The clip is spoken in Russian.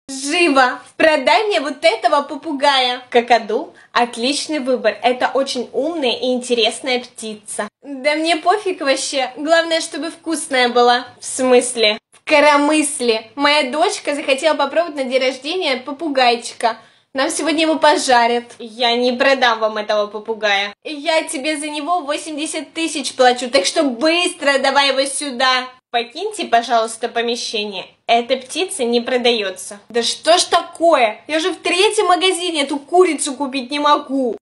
Живо! Продай мне вот этого попугая. Какаду – отличный выбор. Это очень умная и интересная птица. Да мне пофиг вообще. Главное, чтобы вкусная была. В смысле? В коромысле. Моя дочка захотела попробовать на день рождения попугайчика. Нам сегодня его пожарят. Я не продам вам этого попугая. Я тебе за него 80 тысяч плачу, так что быстро давай его сюда. Покиньте, пожалуйста, помещение. Эта птица не продается. Да что ж такое? Я же в третьем магазине эту курицу купить не могу.